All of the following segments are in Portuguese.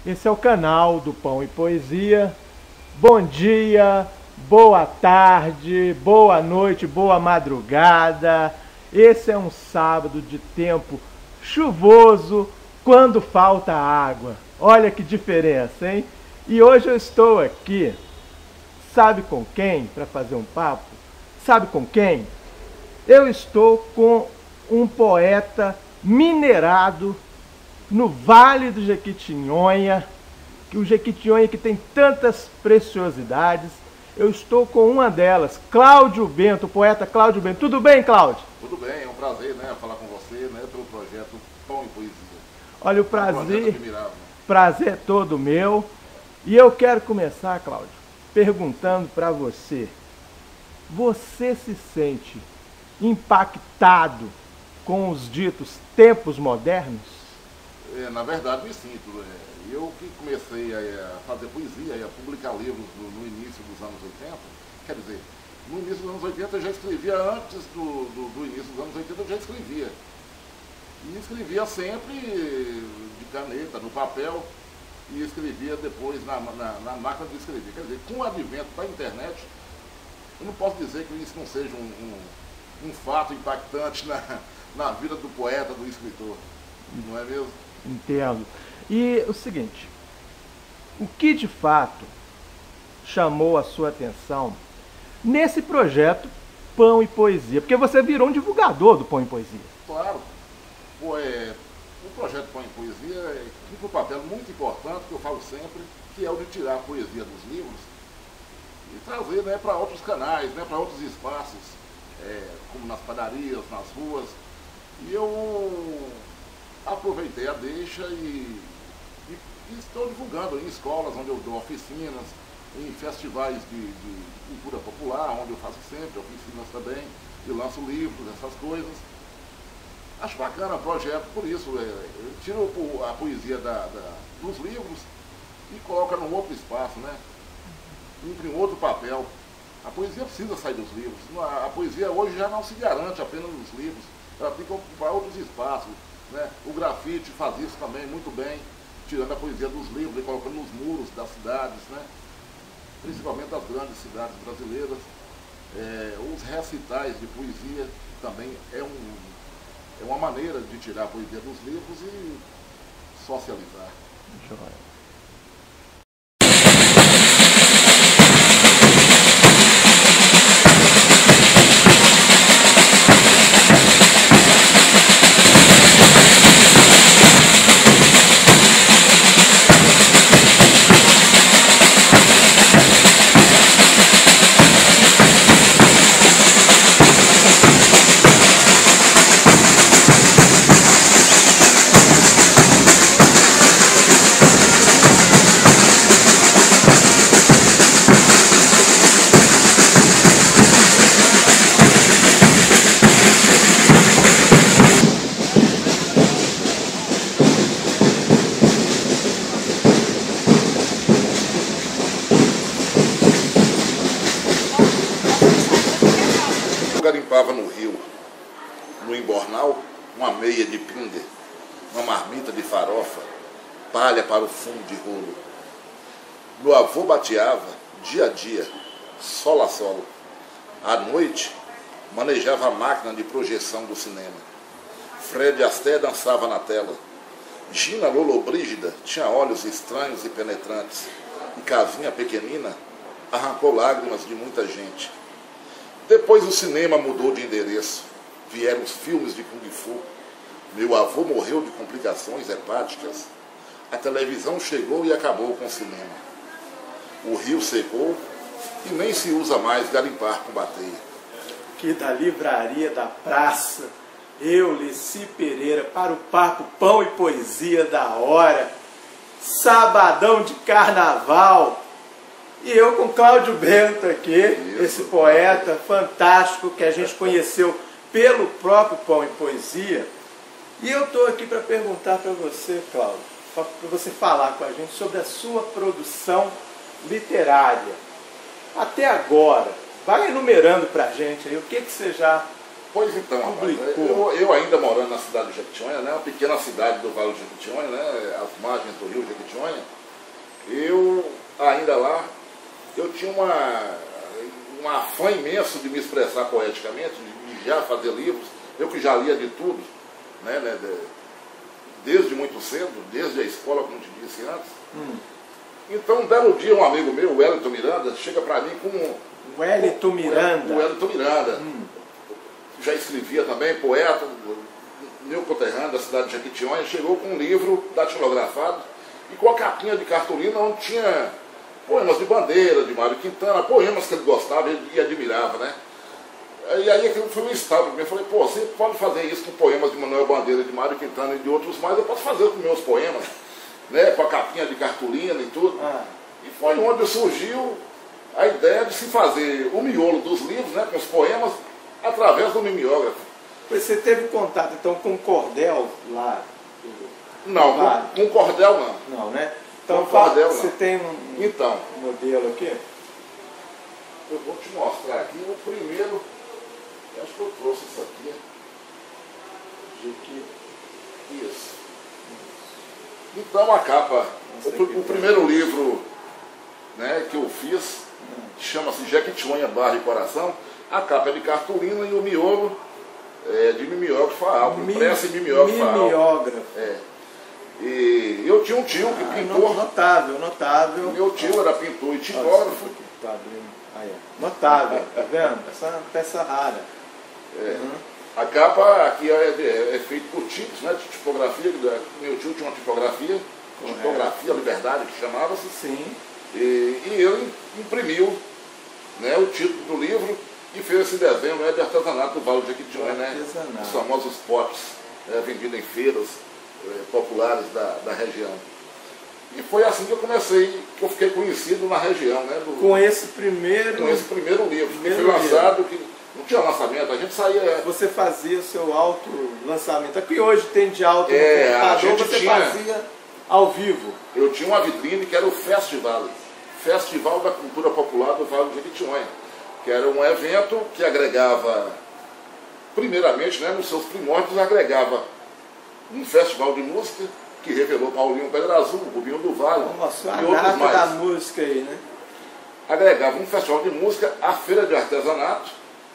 Esse é o canal do Pão e Poesia. Bom dia, boa tarde, boa noite, boa madrugada. Esse é um sábado de tempo chuvoso quando falta água. Olha que diferença, hein? E hoje eu estou aqui, sabe com quem? Para fazer um papo. Sabe com quem? Eu estou com um poeta minerado no Vale do Jequitinhonha, que o Jequitinhonha que tem tantas preciosidades. Eu estou com uma delas, Cláudio Bento, o poeta Cláudio Bento. Tudo bem, Cláudio? Tudo bem, é um prazer, né, falar com você, né, pelo projeto Pão e Poesia. Olha, o prazer é todo meu. E eu quero começar, Cláudio, perguntando para você. Você se sente impactado com os ditos tempos modernos? Na verdade, me sinto. Eu que comecei a fazer poesia e a publicar livros no início dos anos 80, quer dizer, no início dos anos 80 eu já escrevia, antes do início dos anos 80 eu já escrevia. E escrevia sempre de caneta, no papel, e escrevia depois na máquina de escrever. Quer dizer, com o advento da internet, eu não posso dizer que isso não seja um fato impactante na vida do poeta, do escritor. Não é mesmo? Entendo. E o seguinte, o que de fato chamou a sua atenção nesse projeto Pão e Poesia? Porque você virou um divulgador do Pão e Poesia. Claro. O projeto Pão e Poesia cumpre um papel muito importante, que eu falo sempre, que é o de tirar a poesia dos livros e trazer, né, para outros canais, né, para outros espaços, como nas padarias, nas ruas. E eu aproveitei a deixa e estou divulgando em escolas onde eu dou oficinas, em festivais de cultura popular, onde eu faço sempre oficinas também, e lanço livros, essas coisas. Acho bacana o projeto, por isso eu tiro a poesia dos livros e coloco num outro espaço, né? Cumpre um outro papel. A poesia precisa sair dos livros. A poesia hoje já não se garante apenas nos livros, ela tem que ocupar outros espaços. Né? O grafite faz isso também muito bem, tirando a poesia dos livros e colocando nos muros das cidades, né? Principalmente das grandes cidades brasileiras. Os recitais de poesia também é uma maneira de tirar a poesia dos livros e socializar. Joia. Eu garimpava no rio, no embornal, uma meia de pinga, uma marmita de farofa, palha para o fumo de rolo. Meu avô bateava, dia a dia, solo a solo. À noite, manejava a máquina de projeção do cinema. Fred Astaire dançava na tela. Gina Lollobrigida tinha olhos estranhos e penetrantes. E Casinha Pequenina arrancou lágrimas de muita gente. Depois o cinema mudou de endereço. Vieram os filmes de Kung Fu. Meu avô morreu de complicações hepáticas. A televisão chegou e acabou com o cinema. O rio secou e nem se usa mais garimpar com bateia. Que da livraria da praça, eu, Leci Pereira, para o papo Pão e Poesia da hora. Sabadão de carnaval. E eu com Cláudio Bento aqui, esse poeta fantástico que a gente conheceu pelo próprio Pão e Poesia. E eu estou aqui para perguntar para você, Cláudio, para você falar com a gente sobre a sua produção literária. Até agora, vai enumerando para a gente aí o que você já Pois então, rapaz, eu ainda morando na cidade de Jequitinhonha, né, uma pequena cidade do Vale do Jequitinhonha, né, às margens do rio Jequitinhonha, eu ainda lá, eu tinha um afã imenso de me expressar poeticamente, de já fazer livros, eu que já lia de tudo, né, desde muito cedo, desde a escola, como te disse antes. Então, um belo dia, um amigo meu, o Wellington Miranda, chega para mim com... O Wellington Miranda? O Wellington Miranda. Já escrevia também, poeta, meu conterrâneo da cidade de Jequitinhonha, chegou com um livro datilografado e com a capinha de cartolina onde tinha poemas de Bandeira, de Mário Quintana, poemas que ele gostava e admirava, né? E aí aquilo foi um estalo para mim. Eu falei, pô, você pode fazer isso com poemas de Manuel Bandeira, de Mário Quintana e de outros mais, eu posso fazer com meus poemas, né? Com a capinha de cartolina e tudo. E foi onde surgiu a ideia de se fazer o miolo dos livros, né? Com os poemas, através do mimeógrafo. Você teve contato então com o cordel lá? Não, com cordel não. Não, né? Então cordel, você não. Tem um modelo aqui? Eu vou te mostrar aqui o primeiro. Acho que eu trouxe isso aqui. Isso. Então a capa, o primeiro livro, né, que eu fiz, chama-se Jequitinhonha, Barra e Coração. A capa é de cartolina e o miolo é de mimeógrafo a álcool, impresso em mimeógrafo a álcool. E eu tinha um tio que pintou. Notável. Meu tio era pintor e tipógrafo. Tá abrindo. Aí, notável, tá vendo? Essa é uma peça rara. A capa aqui é feita por tipos, né, de tipografia. Meu tio tinha uma tipografia Liberdade, que chamava-se. Sim. E ele imprimiu, né, o título do livro e fez esse desenho, né, de artesanato do Vale do Jequitinhonha, né, os famosos potes, vendidos em feiras populares da região. E foi assim que eu comecei, que eu fiquei conhecido na região, né? Com esse primeiro livro, que foi lançado, que não tinha lançamento, a gente saía... Você fazia o seu auto-lançamento. Aqui hoje tem de auto no computador, você fazia ao vivo. Eu tinha uma vitrine que era o Festival da Cultura Popular do Vale do Jequitinhonha, que era um evento que agregava, primeiramente, né, nos seus primórdios, agregava um festival de música, que revelou Paulinho Pedra Azul, Rubinho do Vale e outros mais. Da música aí, né? Agregava um festival de música, a feira de artesanato,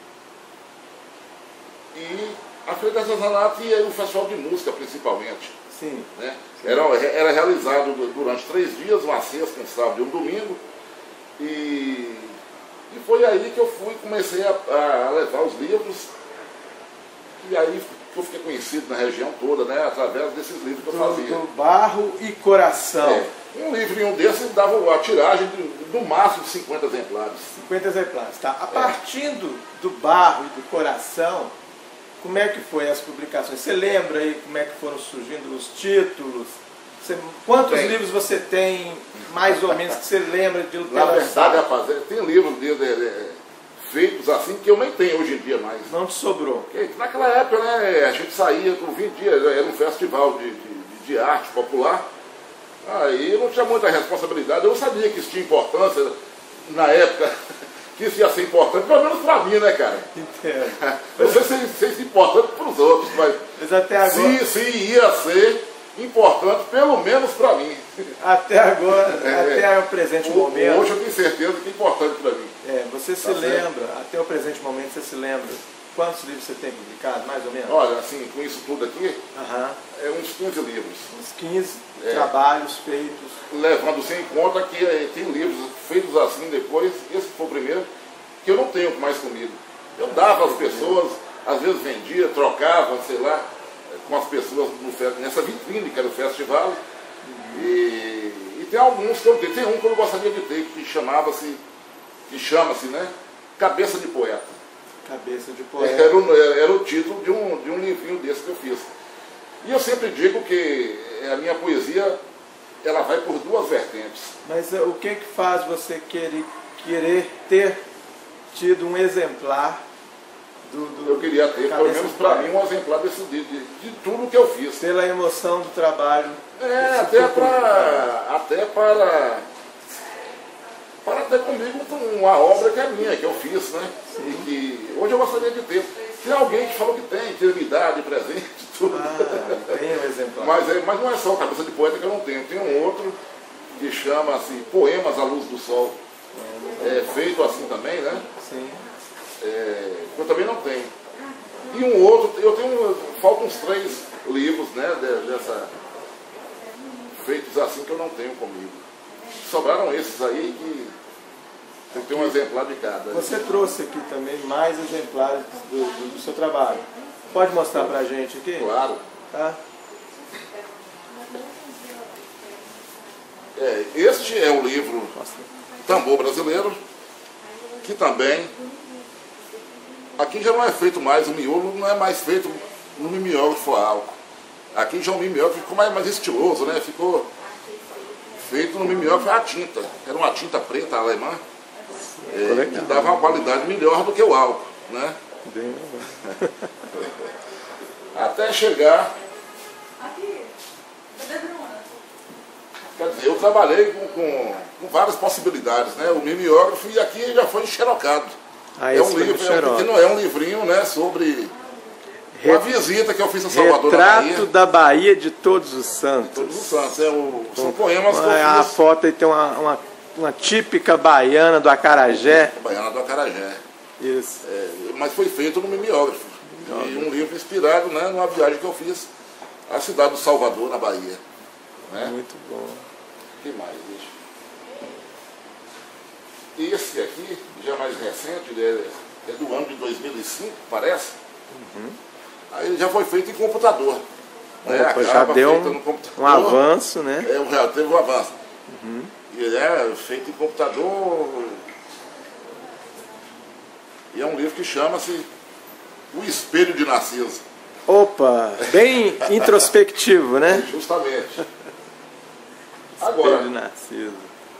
e a feira de artesanato e o festival de música principalmente. Sim. Né? Era realizado durante 3 dias, uma sexta, um sábado e um domingo, e foi aí que eu comecei a levar os livros, e aí eu fiquei conhecido na região toda, né, através desses livros que eu fazia. Do Barro e Coração. Um livrinho desse dava a tiragem do máximo de 50 exemplares. 50 exemplares, tá. A partir do Barro e do Coração, como é que foi as publicações? Você lembra aí como é que foram surgindo os títulos? Quantos livros você tem, mais ou menos, que você lembra de ter lançado? Na verdade, rapaz, tem livros feitos assim que eu nem tenho hoje em dia mais. Não te sobrou? Naquela época, né, a gente saía por 20 dias, era um festival de arte popular, aí eu não tinha muita responsabilidade, eu sabia que isso tinha importância, na época, que isso ia ser importante, pelo menos pra mim, né, cara? Entendo. Eu não sei se isso é importante pros outros, mas até agora... se ia ser importante, pelo menos para mim. Até agora, até o presente momento. Hoje eu tenho certeza que é importante para mim. Você se lembra, até o presente momento, você se lembra quantos livros você tem publicado, mais ou menos? Olha, assim, com isso tudo aqui, uns 15 livros. Uns 15 trabalhos feitos. Levando-se em conta que tem livros feitos assim depois, esse foi o primeiro, que eu não tenho mais comigo. Eu dava às pessoas, às vezes vendia, trocava, sei lá, com as pessoas nessa vitrine que era o festival. E tem alguns que eu tenho. Tem um que eu gostaria de ter, que chama-se, né, Cabeça de Poeta. Cabeça de Poeta. Era o título de um livrinho desse que eu fiz. E eu sempre digo que a minha poesia, ela vai por 2 vertentes. Mas o que faz você querer ter tido um exemplar eu queria ter, pelo menos para mim, um exemplar de tudo que eu fiz. Pela emoção do trabalho. Até para ter comigo uma obra que é minha, que eu fiz, né? E que hoje eu gostaria de ter. Tem alguém que falou que tem idade, presente, tudo. Ah, tem um exemplar. Mas não é só Cabeça de Poeta que eu não tenho. Tem um outro que chama-se Poemas à Luz do Sol. É feito assim também, né? Sim. Eu também não tenho. E um outro, faltam uns 3 livros, né, feitos assim que eu não tenho comigo. Sobraram esses aí que eu tenho um exemplar de cada. Você trouxe aqui também mais exemplares do seu trabalho. Pode mostrar pra gente aqui? Claro. Tá? Este é o livro Tambor Brasileiro, que também, aqui já não é feito mais, o miolo não é mais feito no mimeógrafo a álcool. Aqui já o mimeógrafo ficou mais estiloso, né? Ficou feito no mimeógrafo a tinta. Era uma tinta preta alemã, que dava uma qualidade melhor do que o álcool, né? Até chegar... Quer dizer, eu trabalhei com várias possibilidades, né? O mimeógrafo, e aqui já foi xerocado. Ah, é um livro, pequeno, é um livrinho, né, sobre uma visita que eu fiz a Salvador, Retrato na Bahia. da Bahia de Todos os Santos. Todos os Santos, são poemas que eu fiz. A foto aí tem uma típica baiana do acarajé. Baiana do acarajé. Isso. Mas foi feito no mimeógrafo. E um livro inspirado, né, numa viagem que eu fiz à cidade do Salvador, na Bahia. Né? Muito bom. O que mais, bicho? Esse aqui, já mais recente, ele é do ano de 2005, parece. Aí ele já foi feito em computador. Né? Já deu um avanço, né? Já teve um avanço. E ele é feito em computador. E é um livro que chama-se O Espelho de Narciso. Opa, bem introspectivo, né? Justamente. Agora, Espelho de Narciso.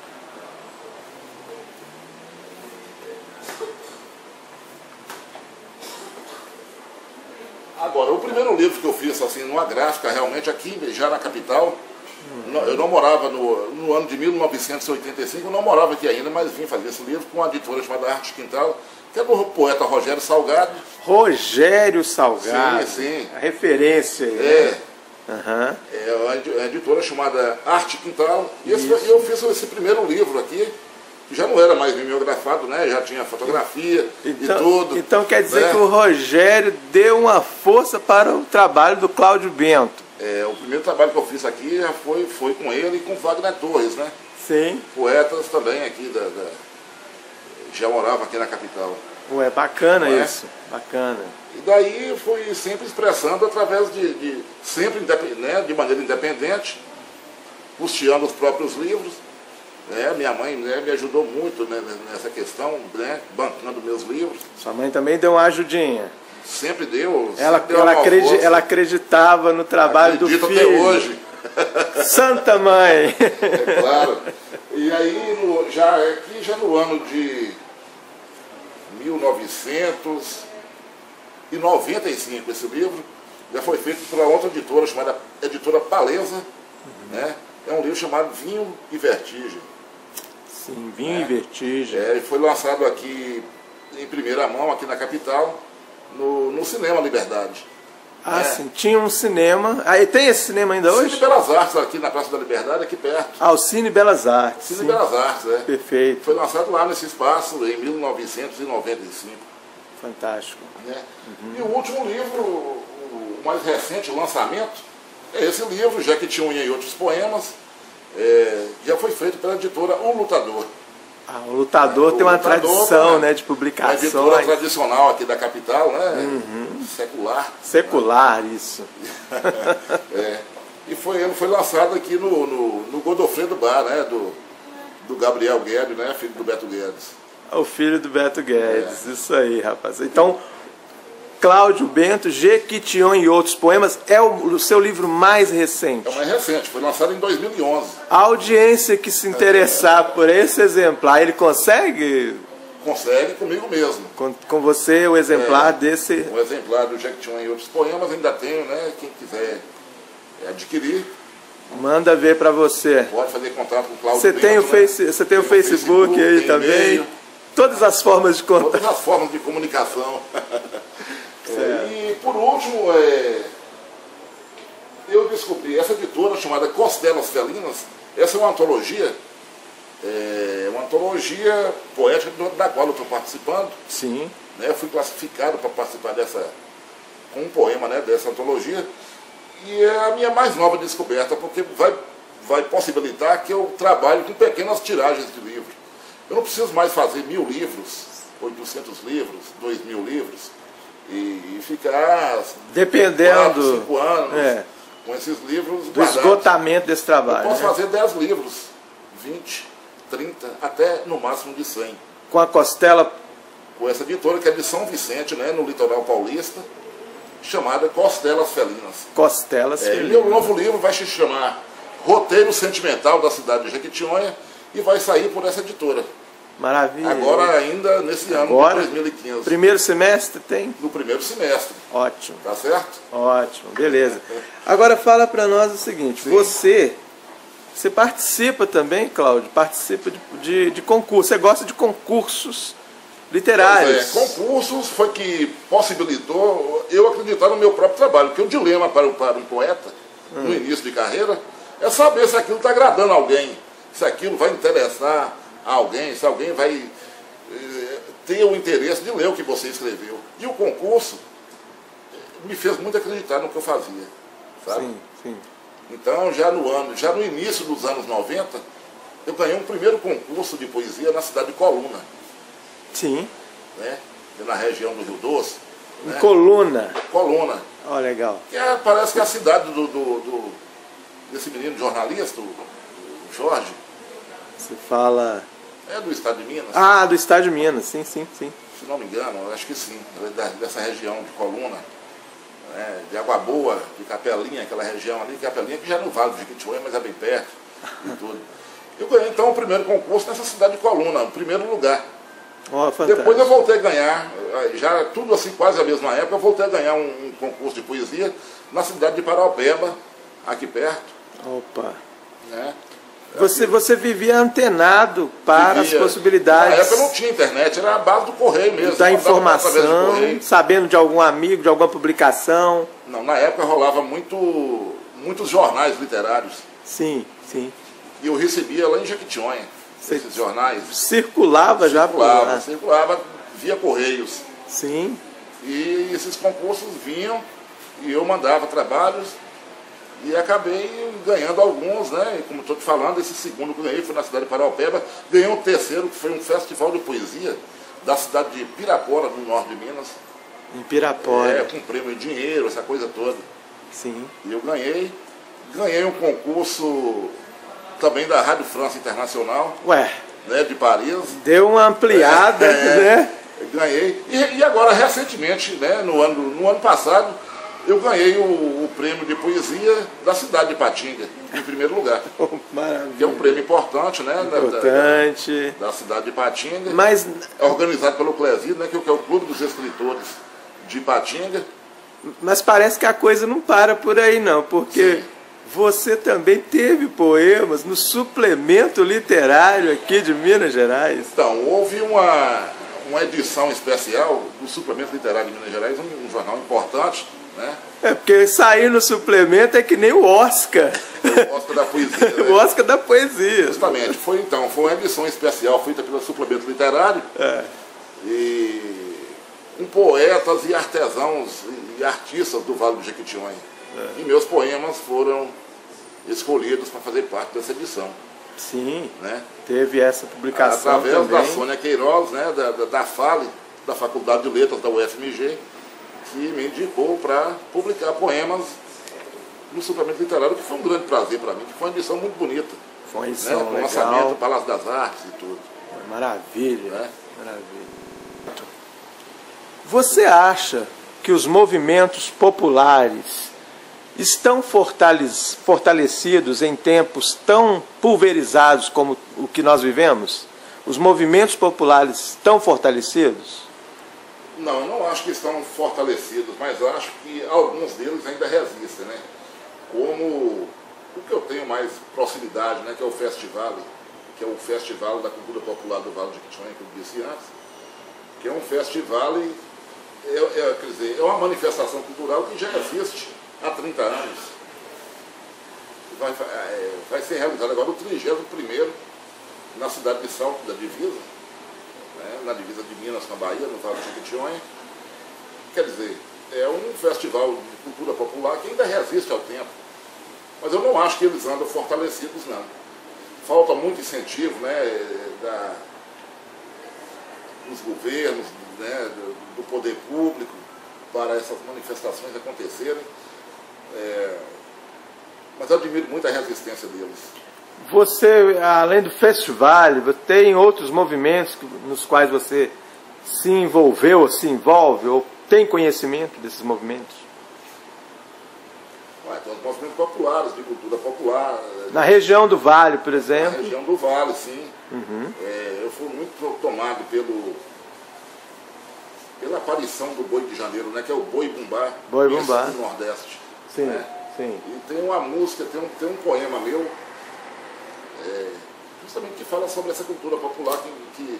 Agora, o primeiro livro que eu fiz assim, numa gráfica, realmente aqui, já na capital, eu não morava no ano de 1985, eu não morava aqui ainda, mas vim fazer esse livro com uma editora chamada Arte Quintal, que é do poeta Rogério Salgado. Rogério Salgado. Sim, sim. A referência aí. Né? É uma editora chamada Arte Quintal. E eu fiz esse primeiro livro aqui, que já não era mais mimeografado, né? Já tinha fotografia e tudo. Então quer dizer, né, que o Rogério deu uma força para o trabalho do Cláudio Bento. O primeiro trabalho que eu fiz aqui já foi com ele e com Wagner Torres, né? Sim. Poetas também aqui já moravam aqui na capital. Ué, bacana isso, bacana. E daí fui sempre expressando através sempre né, de maneira independente, custeando os próprios livros. Minha mãe, né, me ajudou muito, né, nessa questão, né, bancando meus livros. Sua mãe também deu uma ajudinha. Sempre deu. Ela acreditava no trabalho do filho. Até hoje. Santa Mãe! É claro. E aí, já no ano de 1995, esse livro já foi feito por outra editora, chamada Editora Paleza. Né? É um livro chamado Vinho e Vertigem. Sim, Vinho e Vertigem. E foi lançado aqui em primeira mão, aqui na capital, no Cinema Liberdade. Sim, tinha um cinema. Aí tem esse cinema ainda hoje? Cine Belas Artes, aqui na Praça da Liberdade, aqui perto. O Cine Belas Artes. Cine Belas Artes, Perfeito. Foi lançado lá nesse espaço em 1995. Fantástico. Né? E o último livro, o mais recente, o lançamento, é esse livro, Jequitinhonha e Outros Poemas, já foi feito pela editora O Lutador. O Lutador tem uma tradição, né, de publicação. Uma editora tradicional aqui da capital, né? Secular. Secular, isso. E foi lançado aqui no Godofredo Bar, né? Do Gabriel Guedes, né? Filho do Beto Guedes. O filho do Beto Guedes, isso aí, rapaz. Então, Cláudio Bento, Jequitinhonha e Outros Poemas é o seu livro mais recente. É o mais recente, foi lançado em 2011. A audiência que se interessar por esse exemplar, ele consegue? Consegue comigo mesmo. Com você, o exemplar desse... O exemplar do Jequitinhonha e Outros Poemas ainda tenho, né? Quem quiser adquirir. Manda ver para você. Pode fazer contato com o Cláudio Você Bento, tem o, né? você tem o Facebook aí também. Todas as formas de contato. Todas as formas de comunicação. Você por último, eu descobri essa editora chamada Costelas Felinas. Essa é uma antologia poética da qual eu estou participando. Sim. Né? Fui classificado para participar com um poema, né, dessa antologia. E é a minha mais nova descoberta, porque vai possibilitar que eu trabalhe com pequenas tiragens de livro. Eu não preciso mais fazer 1000 livros, 800 livros, 2000 livros, e ficar dependendo 4, 5 anos com esses livros do guardados. Esgotamento desse trabalho. Eu posso fazer 10 livros, 20, 30, até no máximo de 100. Com a Costela. Com essa editora que é de São Vicente, né, no litoral paulista, chamada Costelas Felinas. Costelas Felinas. Meu novo livro vai se chamar Roteiro Sentimental da Cidade de Jequitinhonha e vai sair por essa editora. Maravilha. Agora ainda nesse ano de 2015. Primeiro semestre tem? No primeiro semestre. Ótimo. Tá certo? Ótimo, beleza. Agora fala para nós o seguinte, você participa também, Cláudio, participa de concursos, você gosta de concursos literários. Concursos foi que possibilitou eu acreditar no meu próprio trabalho, porque o dilema para um poeta, no início de carreira, é saber se aquilo está agradando alguém, se aquilo vai interessar a alguém, se alguém vai ter o interesse de ler o que você escreveu. E o concurso me fez muito acreditar no que eu fazia, sabe? Sim, sim. Então, já no início dos anos 90, eu ganhei um primeiro concurso de poesia na cidade de Coluna. Sim. Né? Na região do Rio Doce. Né? Coluna. Coluna. Ó, legal. Que parece que é a cidade desse menino jornalista, o Jorge. Você fala... É do estado de Minas. Ah, do estado de Minas, sim, sim, sim. Se não me engano, eu acho que sim. Dessa região de Coluna. Né? De Água Boa, de Capelinha, aquela região ali. Capelinha que já é no Vale do Jequitinhonha, mas é bem perto. E tudo. Eu ganhei então o primeiro concurso nessa cidade de Coluna, o primeiro lugar. Oh, depois eu voltei a ganhar, já tudo assim quase a mesma época, eu voltei a ganhar um concurso de poesia na cidade de Paraupeba, aqui perto. Opa! Né? Você vivia antenado para as possibilidades. Na época não tinha internet, era a base do correio mesmo. Da informação, sabendo de algum amigo, de alguma publicação. Não, na época rolava muitos jornais literários. Sim, sim. E eu recebia lá em Jequitinhonha. Esses jornais. Circulava já por lá. Circulava via correios. Sim. E esses concursos vinham e eu mandava trabalhos e acabei ganhando alguns, né? E como estou te falando, esse segundo que eu ganhei foi na cidade de Paraupeba. Ganhei um terceiro, que foi um festival de poesia da cidade de Pirapora, no norte de Minas. Em Pirapora. Com prêmio em dinheiro, essa coisa toda. Sim. E eu ganhei um concurso também da Rádio França Internacional. Ué. Né, de Paris. Deu uma ampliada, né? Ganhei. E agora, recentemente, né, no ano passado, eu ganhei o prêmio de poesia da cidade de Ipatinga, em primeiro lugar. Maravilha. Que é um prêmio importante, né? Importante. Da cidade de Ipatinga. Mas... É organizado pelo Clésio, né, que é o Clube dos Escritores de Ipatinga. Mas parece que a coisa não para por aí, não, porque... Sim. Você também teve poemas no suplemento literário aqui de Minas Gerais? Então, houve uma edição especial do suplemento literário de Minas Gerais, um jornal importante, né? É, porque sair no suplemento é que nem o Oscar. O Oscar da poesia. Né? O Oscar da poesia. Justamente. Foi uma edição especial feita pelo suplemento literário. E com poetas e artesãos e artistas do Vale do Jequitinhonha. E meus poemas foram escolhidos para fazer parte dessa edição. Sim, né? Teve essa publicação através também. da Sônia Queiroz, né, da FALE, da Faculdade de Letras da UFMG, que me indicou para publicar poemas no suplemento literário, que foi um grande prazer para mim, que foi uma edição muito bonita. Foi uma edição né, com legal. lançamento do Palácio das Artes e tudo. Maravilha, né? Maravilha. Você acha que os movimentos populares estão fortalecidos em tempos tão pulverizados como o que nós vivemos? Os movimentos populares estão fortalecidos? Não, não acho que estão fortalecidos, mas acho que alguns deles ainda resistem, né? Como o que eu tenho mais proximidade, né? Que é o Festival, que é o Festival da Cultura Popular do Vale do Jequitinhonha, que eu disse antes, que é um festival quer dizer, é uma manifestação cultural que já existe há 30 anos. Vai ser realizado agora o 31º na cidade de Salto da Divisa, né, na divisa de Minas com a Bahia, no Vale do Jequitinhonha. Quer dizer, é um festival de cultura popular que ainda resiste ao tempo. Mas eu não acho que eles andam fortalecidos, não. Falta muito incentivo, né, dos governos, né, do poder público para essas manifestações acontecerem. Mas eu admiro muito a resistência deles. Você, além do festival, tem outros movimentos nos quais você se envolveu, ou se envolve, ou tem conhecimento desses movimentos? Tem os movimentos populares, de cultura popular. Na região do Vale, por exemplo? Na região do Vale, sim. Uhum. Eu fui muito tomado pela aparição do Boi de Janeiro, né, que é o Boi Bumbá, do Nordeste. Sim, né? sim. E tem uma música, tem um poema meu, justamente que fala sobre essa cultura popular que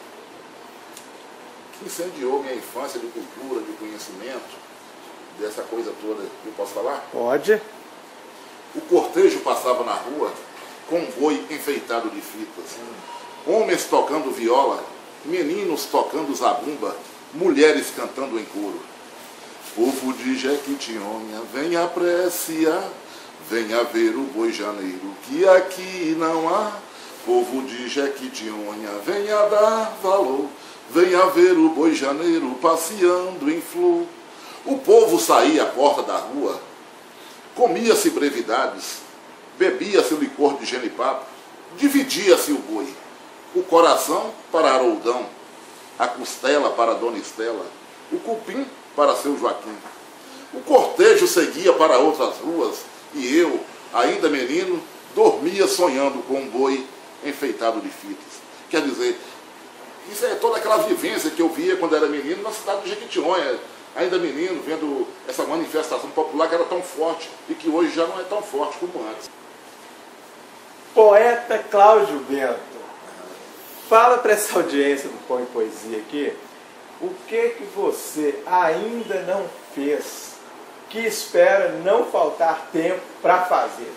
incendiou minha infância de cultura, de conhecimento, dessa coisa toda. Eu posso falar? Pode. O cortejo passava na rua com um boi enfeitado de fitas. Homens tocando viola, meninos tocando zabumba, mulheres cantando em coro. Povo de Jequitinhonha, venha apreciar, venha ver o Boi Janeiro, que aqui não há. Povo de Jequitinhonha, venha dar valor, venha ver o Boi Janeiro passeando em flor. O povo saía à porta da rua, comia-se brevidades, bebia-se licor de genipapo, dividia-se o boi, o coração para Haroldão, a costela para Dona Estela, o cupim para seu Joaquim. O cortejo seguia para outras ruas e eu, ainda menino, dormia sonhando com um boi enfeitado de fitas. Quer dizer, isso é toda aquela vivência que eu via quando era menino na cidade de Jequitinhonha, ainda menino, vendo essa manifestação popular que era tão forte e que hoje já não é tão forte como antes. Poeta Cláudio Bento, fala para essa audiência do Pão e Poesia aqui, o que você ainda não fez, que espera não faltar tempo para fazer?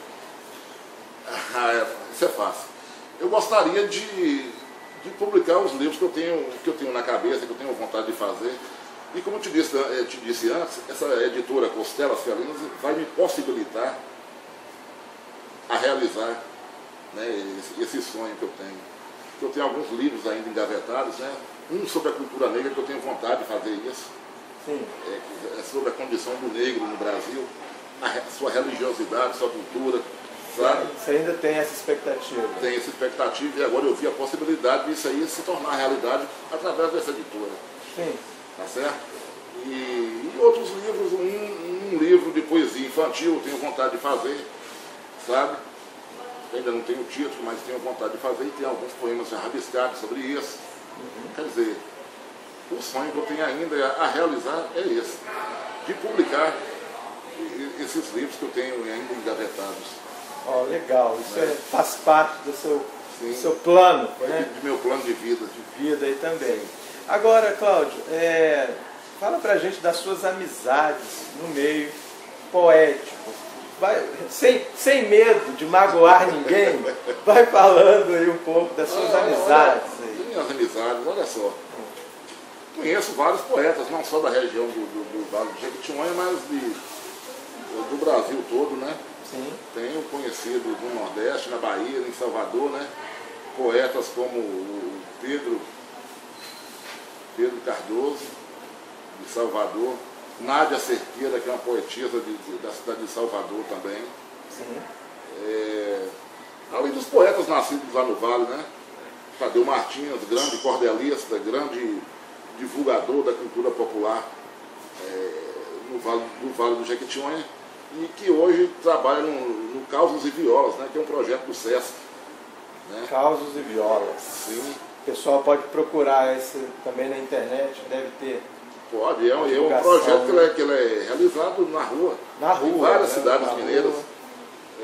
Isso é fácil. Eu gostaria de publicar os livros que eu tenho na cabeça, que eu tenho vontade de fazer. E como eu te disse antes, essa editora Costelas Felinas vai me possibilitar a realizar, né, esse sonho que eu tenho. Eu tenho alguns livros ainda engavetados, né? Um sobre a cultura negra, que eu tenho vontade de fazer isso. Sim. É sobre a condição do negro no Brasil, sua religiosidade, sua cultura. Sabe? Você ainda tem essa expectativa? Tem essa expectativa e agora eu vi a possibilidade disso aí se tornar realidade através dessa editora. Sim. Tá certo? E outros livros, um livro de poesia infantil eu tenho vontade de fazer, sabe? Ainda não tenho o título, mas tenho vontade de fazer e tem alguns poemas já rabiscados sobre isso. Quer dizer, o sonho que eu tenho ainda a realizar é esse, de publicar esses livros que eu tenho ainda engavetados. Oh, legal, isso faz parte do seu plano, né? Do meu plano de vida. De vida aí também. Agora, Cláudio, fala pra gente das suas amizades no meio poético. Sem medo de magoar ninguém, vai falando aí um pouco das suas amizades. Minhas amizades, olha só. Conheço vários poetas, não só da região do Vale do Jequitinhonha, mas do Brasil todo, né? Sim. Tenho conhecido no Nordeste, na Bahia, em Salvador, né? Poetas como o Pedro Cardoso, de Salvador, Nádia Cerqueira, que é uma poetisa da cidade de Salvador também. Sim. Além dos poetas nascidos lá no Vale, né? Tadeu Martins, grande cordelista, grande divulgador da cultura popular no Vale do Jequitinhonha, e que hoje trabalha no Causos e Violas, né? Que é um projeto do SESC. Né? Causos e Violas. Sim. O pessoal pode procurar esse também na internet, deve ter. Pode, é um projeto que ele é realizado na rua. Na rua. Em várias cidades na mineiras. Rua.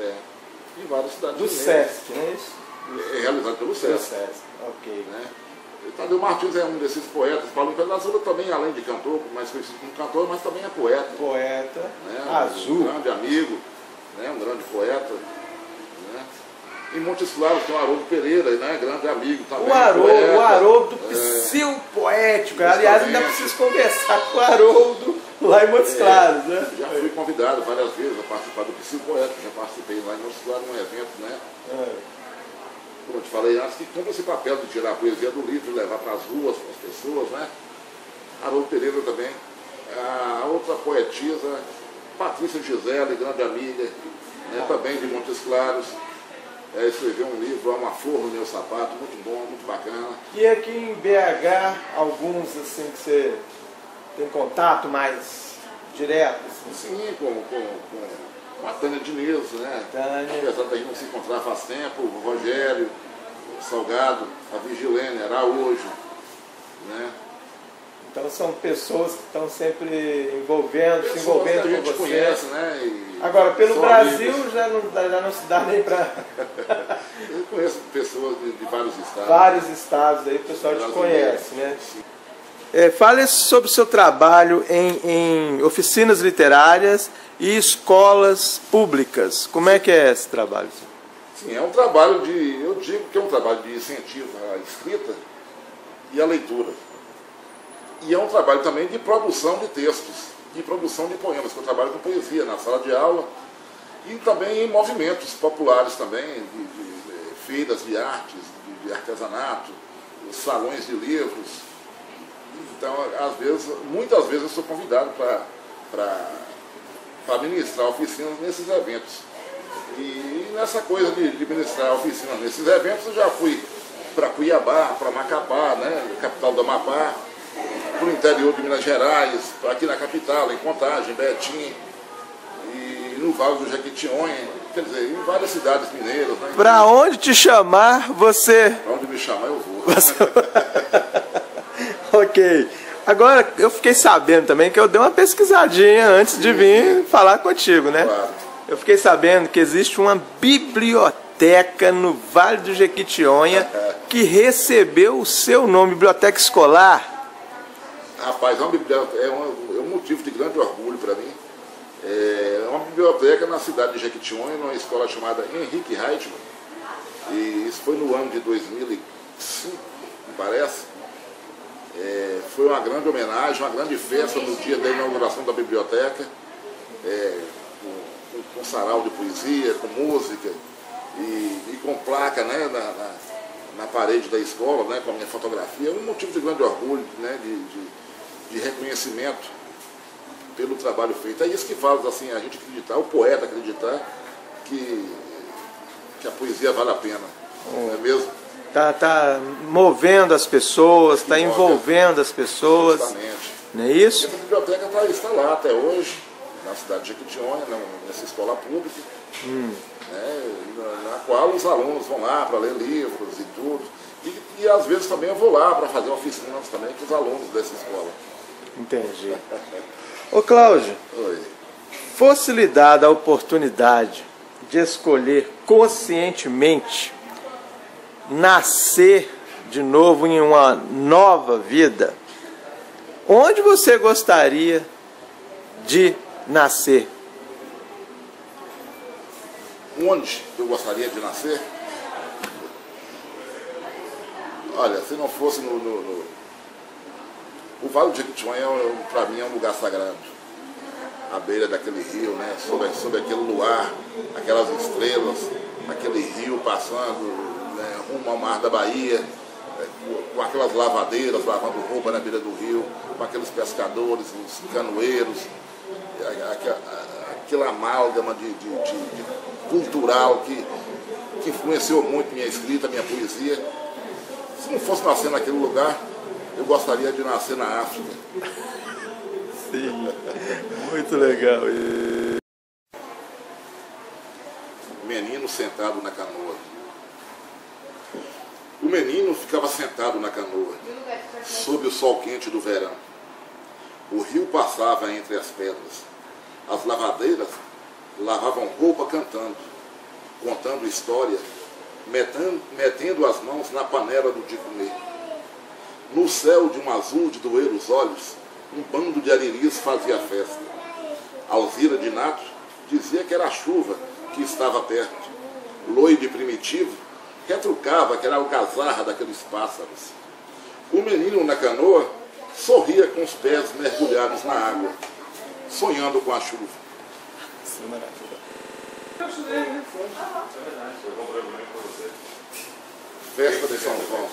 Em várias cidades do mineiras. SESC, não é isso? É realizado pelo SESC. Do SESC, ok. Né? Tadeu Martins é um desses poetas. Paulo Pedrazula também, além de cantor, mais conhecido como cantor, mas também é poeta. Poeta, né? azul. Um grande amigo, né? Um grande poeta. Né? Em Montes Claros tem o Haroldo Pereira, né? Grande amigo também. O Haroldo psil poético. Aliás, ainda preciso conversar com o Haroldo lá em Montes Claros, né? Já fui convidado várias vezes a participar do psil poético, já participei lá em Montes Claros num evento, né? Como eu te falei antes, que cumpre esse papel de tirar a poesia do livro e levar para as ruas, para as pessoas, né? Haroldo Pereira também. A outra poetisa, Patrícia Gisele, grande amiga, né? Também de Montes Claros. Escreveu um livro, Há uma Flor no Meu Sapato, muito bom, muito bacana. E aqui em BH, alguns assim que você tem contato mais direto? Assim? Sim, com a Tânia Diniz, né? Tânia. Apesar da gente não se encontrar faz tempo, o Rogério, o Salgado, a Vigilene Araújo, né? Então são pessoas que estão sempre se envolvendo que a com gente você. Conhece, né? E agora, pelo Brasil já não se dá nem para... Eu conheço pessoas de vários estados. Vários estados aí, o pessoal te conhece, né? Fale sobre o seu trabalho em oficinas literárias e escolas públicas. Como é que é esse trabalho? Sim, é um trabalho eu digo que é um trabalho de incentivo à escrita e à leitura. E é um trabalho também de produção de textos, de produção de poemas, que eu trabalho com poesia na sala de aula e também em movimentos populares também, de feiras de artes, de artesanato, salões de livros. Então, muitas vezes eu sou convidado para ministrar oficinas nesses eventos. E nessa coisa de ministrar oficinas nesses eventos, eu já fui para Cuiabá, para Macapá, né, capital do Amapá, para o interior de Minas Gerais, aqui na capital, em Contagem, Betim, e no Vale do Jequitinhonha, quer dizer, em várias cidades mineiras. Né? Para onde te chamar, você... Para onde me chamar, eu vou. Ok. Agora, eu fiquei sabendo também que eu dei uma pesquisadinha antes de vir falar contigo, né? Claro. Eu fiquei sabendo que existe uma biblioteca no Vale do Jequitinhonha que recebeu o seu nome, biblioteca escolar. Rapaz, é um motivo de grande orgulho para mim. É uma biblioteca na cidade de Jequitinhonha, numa escola chamada Henrique Reichmann. E isso foi no ano de 2005, me parece. Foi uma grande homenagem, uma grande festa no dia da inauguração da biblioteca, com sarau de poesia, com música e com placa, né, na parede da escola, né, com a minha fotografia. Um motivo de grande orgulho, né, de reconhecimento pelo trabalho feito. É isso que faz assim, a gente acreditar, o poeta acreditar que a poesia vale a pena, não é mesmo? Tá movendo as pessoas, está envolvendo as pessoas. Justamente. Não é isso? Essa biblioteca está lá até hoje, na cidade de Jequitinhonha, nessa escola pública, né, na qual os alunos vão lá para ler livros e tudo. E às vezes também eu vou lá para fazer oficinas também com os alunos dessa escola. Entendi. Ô Cláudio, Oi. fosse lhe dada a oportunidade de escolher conscientemente nascer de novo em uma nova vida, onde você gostaria de nascer? Onde eu gostaria de nascer? Olha, se não fosse o Vale do Jequitinhonha, para mim, é um lugar sagrado. À beira daquele rio, né? Sob aquele luar, aquelas estrelas, aquele rio passando, né, rumo ao mar da Bahia, com aquelas lavadeiras lavando roupa na beira do rio, com aqueles pescadores, os canoeiros, aquela amálgama de cultural que influenciou muito minha escrita, minha poesia. Se não fosse nascer naquele lugar, eu gostaria de nascer na África. Sim, muito legal. Menino sentado na canoa. O menino ficava sentado na canoa, sob o sol quente do verão. O rio passava entre as pedras. As lavadeiras lavavam roupa cantando, contando história, metendo as mãos na panela do de comer. No céu de um azul de doer os olhos, um bando de ariris fazia festa. Alzira de Nato dizia que era a chuva que estava perto. Loide Primitivo retrucava que era a algazarra daqueles pássaros. O menino na canoa sorria com os pés mergulhados na água, sonhando com a chuva. Festa de São João.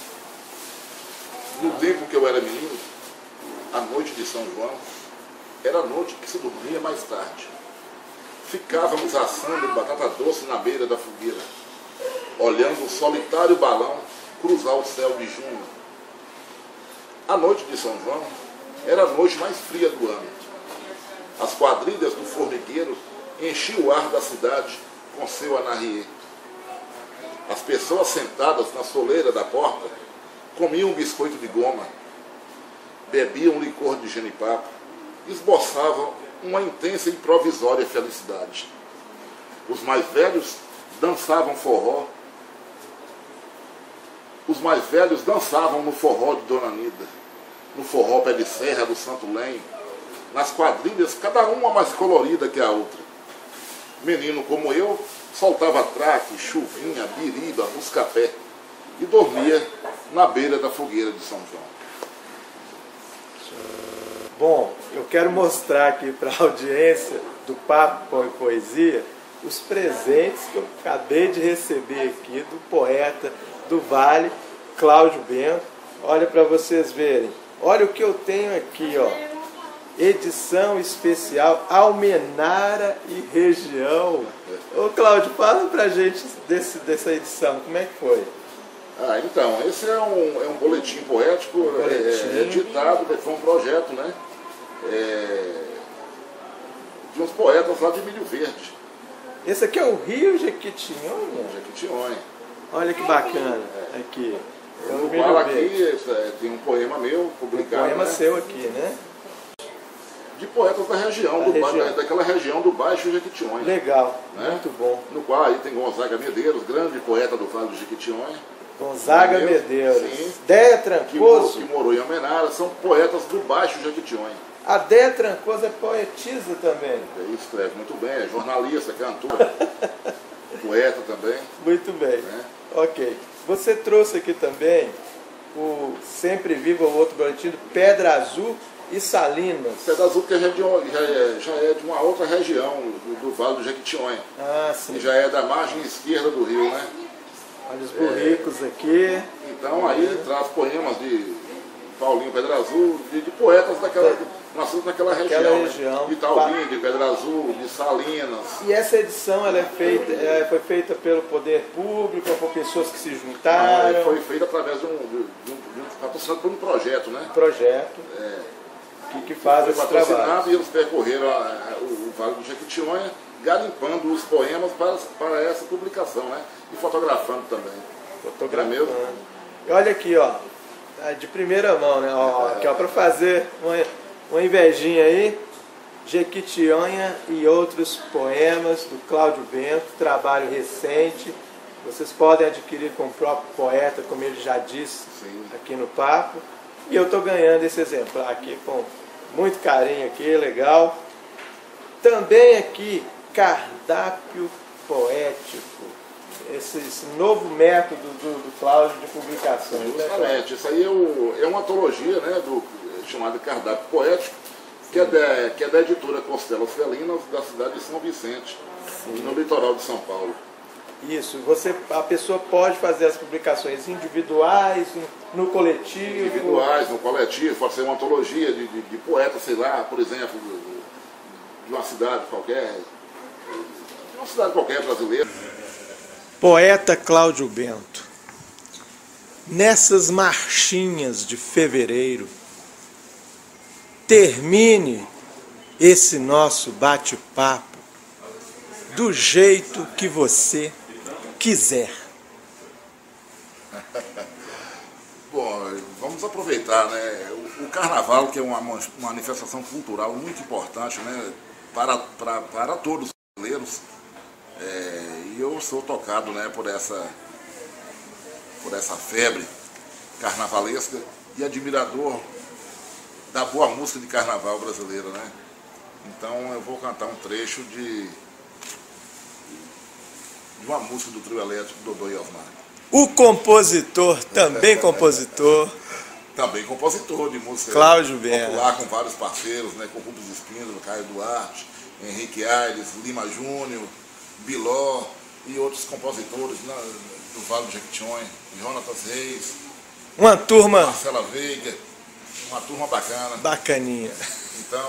No tempo que eu era menino, a noite de São João era a noite que se dormia mais tarde. Ficávamos assando batata doce na beira da fogueira, olhando o solitário balão cruzar o céu de junho. A noite de São João era a noite mais fria do ano. As quadrilhas do formigueiro enchiam o ar da cidade com seu anarriê. As pessoas sentadas na soleira da porta comiam um biscoito de goma, bebiam licor de genipapo, esboçavam uma intensa e provisória felicidade. Os mais velhos dançavam forró. Os mais velhos dançavam no forró de Dona Nida, no forró pé de serra do Santo Lenho, nas quadrilhas, cada uma mais colorida que a outra. Menino como eu, soltava traque, chuvinha, biriba, busca-pé e dormia na beira da fogueira de São João. Bom, eu quero mostrar aqui para a audiência do Papo Pão e Poesia os presentes que eu acabei de receber aqui do poeta do Vale, Cláudio Bento. Olha para vocês verem. Olha o que eu tenho aqui, ó. Edição especial Almenara e região. Ô Cláudio, fala pra gente dessa edição, como é que foi? Então, esse é um boletim poético, editado, foi um projeto, né? De uns poetas lá de Milho Verde. Esse aqui é o Rio Jequitinhonha? Jequitinhonha. Olha que bacana. Aqui. No qual aqui tem um poema meu publicado. Um poema seu aqui, né? De poetas da região, daquela região do Baixo Jequitinhonha. Legal, né? Muito bom. No qual aí tem Gonzaga Medeiros, grande poeta do Vale do Jequitinhonha. Gonzaga Medeiros. Sim. Déia Trancoso. Que morou em Almenara, são poetas do Baixo Jequitinhonha. A Déia Trancoso é poetisa também. Escreve muito bem, é jornalista, cantora, poeta também. Muito bem. Né? Ok. Você trouxe aqui também o Sempre Viva, o outro boletim, Pedra Azul e Salinas. Pedra Azul que já é de uma outra região do Vale do Jequitinhonha. Sim. Que já é da margem esquerda do rio, né? Olha os burricos aqui. Então aí traz poemas de Paulinho Pedra Azul, de poetas nascidos naquela região. De Taubim, de Pedra Azul, de Salinas. E essa edição ela foi feita pelo poder público, por pessoas que se juntaram? Foi feita através de um patrocinado por um projeto, né? Projeto. Que faz esse trabalho. Foi patrocinado e eles percorreram o Vale do Jequitinhonha, garimpando os poemas para essa publicação, né? E fotografando também. Fotografando. E olha aqui, ó, de primeira mão, né? Aqui, ó, para fazer uma invejinha aí, Jequitinhonha e outros poemas do Cláudio Bento, trabalho recente. Vocês podem adquirir com o próprio poeta, como ele já disse. Sim. Aqui no Papo. E eu estou ganhando esse exemplar aqui com muito carinho aqui, legal. Também aqui, cardápio poético. Esse novo método do Cláudio de publicação. Justamente, isso aí é uma antologia, né, chamada Cardápio Poético, que é da editora Costelas Felinas, da cidade de São Vicente, no litoral de São Paulo. Isso, a pessoa pode fazer as publicações individuais, no coletivo. Individuais, no coletivo, pode ser uma antologia de poetas, sei lá, por exemplo, de uma cidade qualquer, brasileira. Poeta Cláudio Bento, nessas marchinhas de fevereiro, termine esse nosso bate-papo do jeito que você quiser. Bom, vamos aproveitar, né? O carnaval, que é uma manifestação cultural muito importante, né? Para todos os brasileiros. E eu sou tocado, né, por essa febre carnavalesca e admirador da boa música de carnaval brasileira, né? Então eu vou cantar um trecho de uma música do trio elétrico Dodô e Osmar. O compositor, também compositor. Também compositor de música Cláudio Berna. Popular, com vários parceiros, né? Com Rubens Espíndola, Caio Duarte, Henrique Aires, Lima Júnior, Biló e outros compositores do Vale do Jequitinhonha, Jonatas Reis, uma turma... Marcela Veiga, uma turma bacana. Bacaninha. Então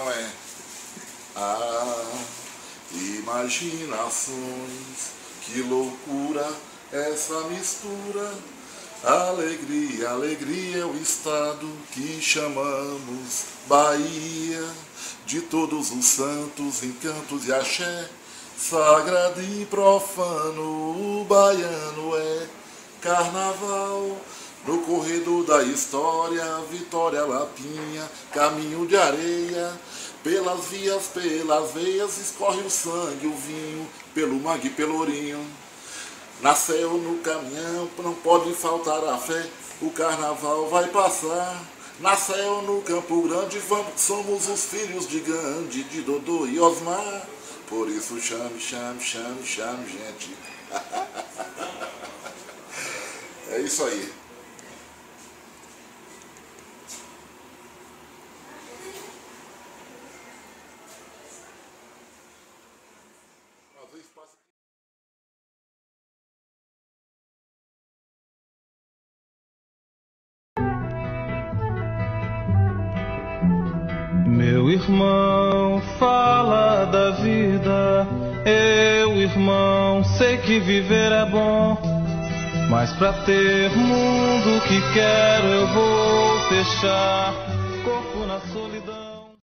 imaginações, que loucura essa mistura. Alegria, alegria é o estado que chamamos Bahia, de todos os santos, encantos e axé, sagrado e profano, o baiano é carnaval. No corredor da história, Vitória, Lapinha, caminho de areia, pelas vias, pelas veias, escorre o sangue, o vinho, pelo mangue, pelourinho. Nasceu no caminhão, não pode faltar a fé, o carnaval vai passar. Nasceu no Campo Grande, somos os filhos de Gandhi, de Dodô e Osmar. Por isso chame, chame, chame, chame, gente. É isso aí. Meu irmão fala da vida, eu, irmão, sei que viver é bom, mas pra ter mundo que quero eu vou fechar corpo na solidão.